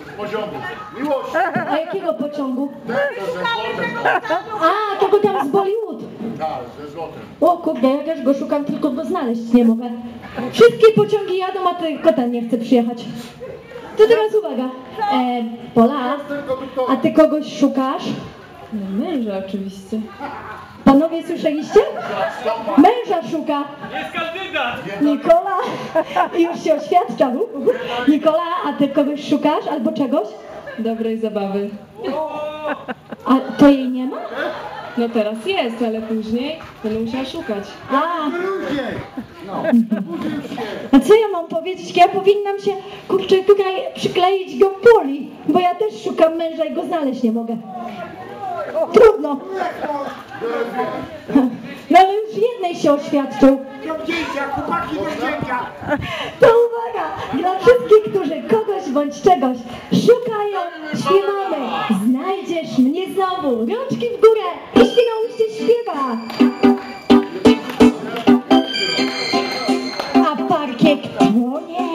Pociągu. Miłość. A jakiego pociągu? Ze A, tego tam z Bollywood. Tak, ze złotem. O kurde, ja też go szukam, tylko go znaleźć nie mogę. Wszystkie pociągi jadą, a tylko ten nie chce przyjechać. To teraz uwaga. Pola, a ty kogoś szukasz? No męża oczywiście. Panowie słyszeliście? Męża szuka. Jest kandydat! Nikola, już się oświadcza. Nikola, a ty kogoś szukasz albo czegoś? Dobrej zabawy. A to jej nie ma? No teraz jest, ale później będę musiała szukać. A, Ludzie! No, a co ja mam powiedzieć? Ja powinnam się, kurczę, tutaj przykleić do Poli, bo ja też szukam męża i go znaleźć nie mogę. Trudno. No ale już jednej się oświadczył. Do wzięcia, chłopaki do wzięcia. To uwaga, dla wszystkich, którzy kogoś bądź czegoś szukają, śpiewamy. Znajdziesz mnie znowu. Rączki w górę i Świnoujście śpiewa. A parkiet płonie.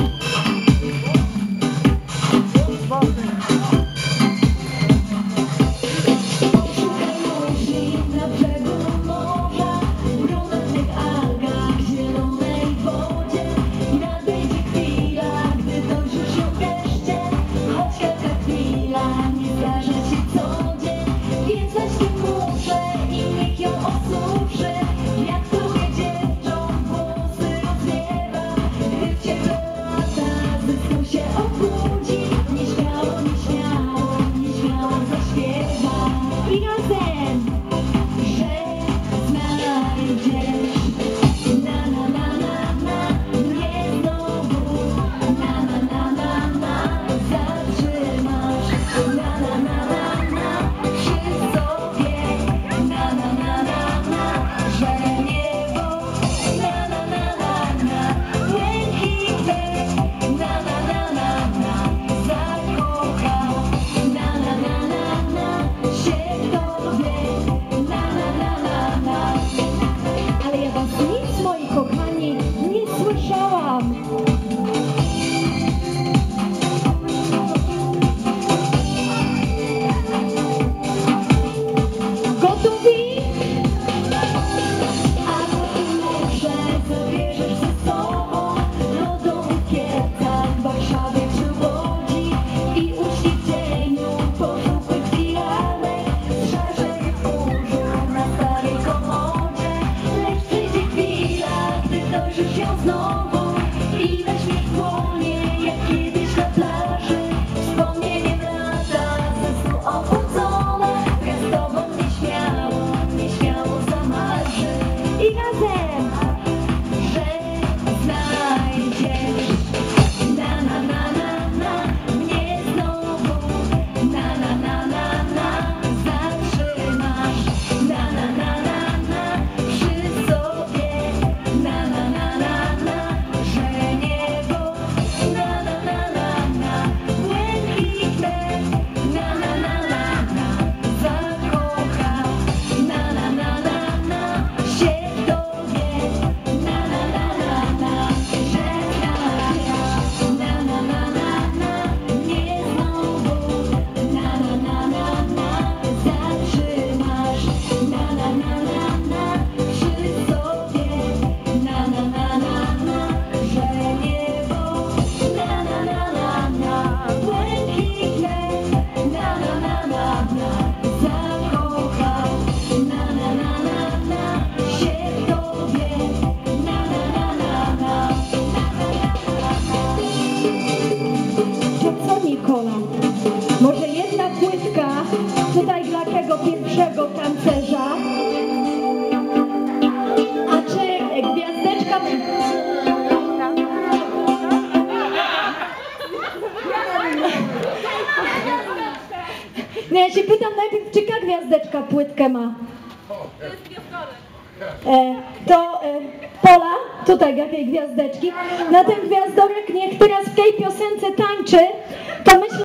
Na brzegu morza, w brunatnych algach, zielonej wodzie. I nadejdzie chwila, gdy dojrzysz ją wreszcie. Choć taka chwila nie zdarza się co dzień. Więc zaś nie muszę i niech ją osuszy. Jak twoje dziewcząt włosy rozwiewa. Gdy w ciepłe lata zysku się obudzi. Nieśmiało, nieśmiało, nieśmiało zaśpiewa. I razem! Że znajdziesz na na na na na mnie znowu, na na na na na zatrzymasz, na na na na na przy sobie, na na na na na że niebo, na na na na na błękitne, na na na na na zakochał, na na na na na się w tobie, na na na na na. Ale ja was nic, moi kochani, nie słyszałam. Gotowi? A potem muszę zabierzesz ze sobą do domu w Kielcach, w Warszawie czy Łodzi i uczcić w cieniu pożółkłych filanek, strzeżej kurzu na starej komodzie. Lecz przyjdzie chwila, gdy dojrzysz ją znowu i weźmiesz w dłonie jak kiedyś na plaży. Wspomnieniem lata ze snu obudzone, wraz z tobą nieśmiało, nieśmiało zamarzy. I razem, że znajdziesz na na na na na mnie znowu, na na na na na zatrzymasz, na na na na na przy sobie, na na na na na że niebo, na na na na na błękitne, na na na na na zakochał, na na na na na się w tobie, na na na na na że znajdziesz, na na na na na mnie znowu, na na na na na zatrzymasz, na na na na na przy sobie, na na na na na że niebo, na na na na na błękitne, na na na na na zakochał, na na na na na się w tobie, na na na na na. To co, Nikola? Może jedna płytka tutaj dla tego pierwszego tancerza? A czy gwiazdeczka... No ja się pytam najpierw, czy ta gwiazdeczka płytkę ma? Pola, tutaj jakiej gwiazdeczki, na ten gwiazdorek niech teraz w tej piosence tańczy, to myślę,